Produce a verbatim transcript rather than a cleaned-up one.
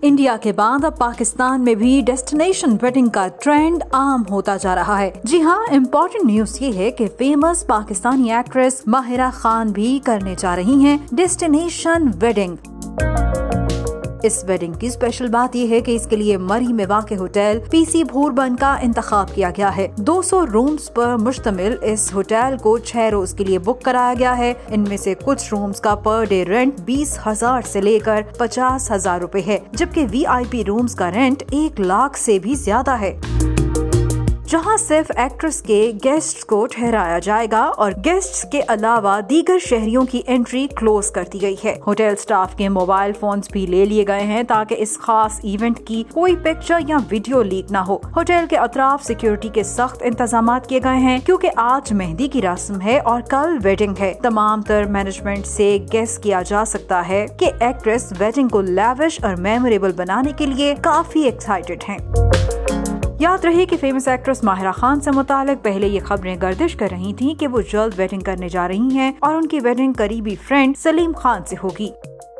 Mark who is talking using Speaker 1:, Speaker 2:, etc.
Speaker 1: India के बाद अब पाकिस्तान में भी डेस्टिनेशन वेडिंग का ट्रेंड आम होता जा रहा है। जी हाँ, इम्पोर्टेंट न्यूज ये है कि फेमस पाकिस्तानी एक्ट्रेस माहिरा खान भी करने जा रही हैं डेस्टिनेशन वेडिंग। इस वेडिंग की स्पेशल बात यह है कि इसके लिए मरी में वाक़ होटल पीसी भूरबन का इंतखाब किया गया है। दो सौ रूम्स पर मुश्तमिल इस होटल को छह रोज के लिए बुक कराया गया है। इनमें से कुछ रूम्स का पर डे रेंट बीस हजार से लेकर पचास हजार रूपए है, जबकि वीआईपी रूम्स का रेंट एक लाख से भी ज्यादा है। जहां सिर्फ एक्ट्रेस के गेस्ट्स को ठहराया जाएगा और गेस्ट्स के अलावा दीगर शहरियों की एंट्री क्लोज कर दी गई है। होटल स्टाफ के मोबाइल फोन्स भी ले लिए गए हैं ताकि इस खास इवेंट की कोई पिक्चर या वीडियो लीक ना हो। होटल के अतराफ सिक्योरिटी के सख्त इंतजाम किए गए हैं क्योंकि आज मेहंदी की रस्म है और कल वेडिंग है। तमाम तर मैनेजमेंट से गेस किया जा सकता है कि एक्ट्रेस वेडिंग को लैविश और मेमोरेबल बनाने के लिए काफी एक्साइटेड हैं। याद रहे कि फेमस एक्ट्रेस माहिरा खान से मुतालिक पहले ये खबरें गर्दिश कर रही थीं कि वो जल्द वेडिंग करने जा रही हैं और उनकी वेडिंग करीबी फ्रेंड सलीम खान से होगी।